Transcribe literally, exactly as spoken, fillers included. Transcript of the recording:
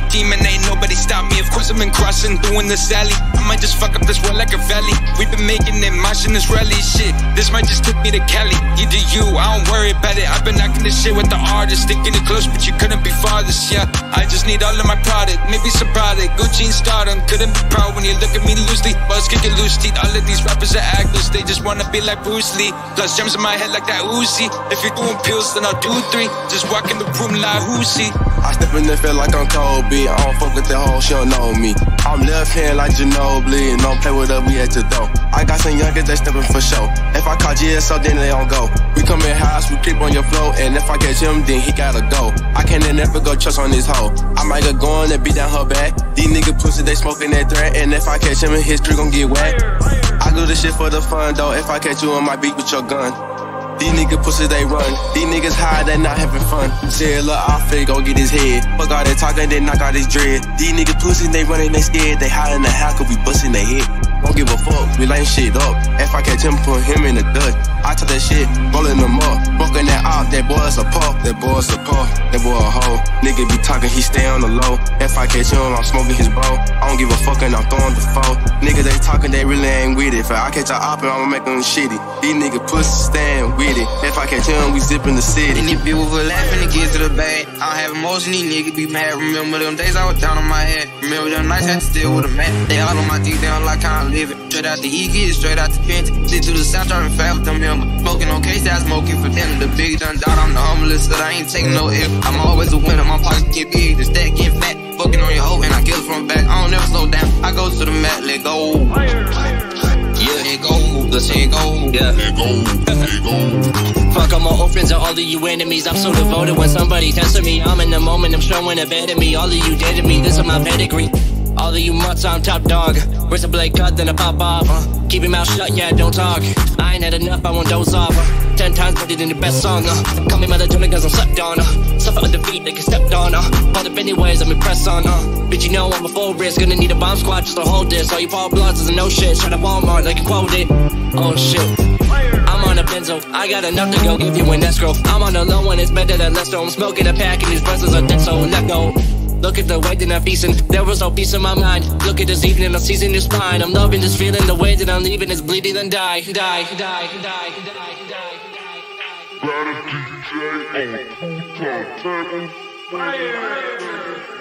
demon, ain't nobody stop me. Of course I've been crossing, doing this alley. I might just fuck up this world like a valley. We've been making it, moshing this rally shit. This might just took me to Cali. Either you, I don't worry about it. I've been knocking this shit with the artist, sticking it close, but you couldn't be farthest, yeah. I just need all of my product, maybe some product. Gucci and stardom, couldn't be proud when you look at me loosely. Buzz kicking loose teeth, all of these rappers are actors. They just wanna be like Bruce Lee. Plus gems in my head like that Uzi. If you're doing pills, then I'll do three. Just walk in the room like Hoosie. I step in there, feel like I'm Kobe. I don't fuck with that hoe, she don't know me. I'm left hand like Ginobili, and don't play with her, we at your door. I got some youngers that steppin' for show. If I call G S O, then they don't go. We come in house, we creep on your flow, and if I catch him, then he gotta go. I can't never go trust on this hoe. I might go going and beat down her back. These niggas pussy, they smoking that threat, and if I catch him in his tree, gon' get whacked. I do this shit for the fun, though. If I catch you on my beat with your gun. These niggas pussy, they run. These niggas high, they not having fun. Say, look, I'll fake, go get his head. Fuck all that talking, they knock out his dread. These niggas pussy, they running, they scared. They high in the house, cause we bustin' their head. Don't give a fuck, we lightin' shit up. If I catch him, put him in the dust. I took that shit, rollin' them up. Smoking that out, that boy is a puff. That boy is a puff, that boy a hoe. Nigga be talking, he stay on the low. If I catch him, I'm smoking his bro. I don't give a fuck and I'm throwing the foe. Niggas they talking, they really ain't with it. If I catch a op, I'ma make them shitty. These niggas pussy stand with it. If I catch him, we zippin' the city. And these people were laughing to get to the bag. I don't have emotion, these niggas be mad. Remember them days I was down on my head. Remember them nights I had to deal with a man. They all on my dick, they don't like how I'm living. Straight out the E, get straight out the trench. Sit through the south, driving fast with them members. Smoking on case, I smoking for dinner. The big done dot, I'm the humblest, but I ain't taking no F. I'm always a winner, my pockets get big, the stack get fat. Fucking on your hoe, and I kill it from back. I don't never slow down, I go to the mat, let go. Yeah, let go, let's let go. Yeah, let go, let go. Fuck all my old friends and all of you enemies. I'm so devoted when somebody testing me. I'm in the moment, I'm showing a bed of me. All of you dead to me, this is my pedigree. All of you mutts, I'm top dog. Where's the blade cut, then I pop off. uh. Keep your mouth shut, yeah, don't talk. I ain't had enough, I won't doze off. uh. Ten times better than the best song. uh. Call me mother Tony cause I'm slept on. uh. Suffer under feet, they get stepped on. uh. Hold up anyways, I'm impressed on. uh. Bitch, you know I'm a full risk. Gonna need a bomb squad just to hold this. All you Paul Bloods is no shit. Shut up Walmart like you quoted. Oh shit. I'm on a benzo, I got enough to go give you an escrow. I'm on the low one, it's better than less. So I'm smoking a pack and these brothers are dead, so let go. Look at the way that I'm feasting, there was no peace in my mind. Look at this evening, I'm seizing your spine. I'm loving this feeling, the way that I'm leaving is bleeding and die, die, die, die, die, die, die, die. Valak D J on Juu five.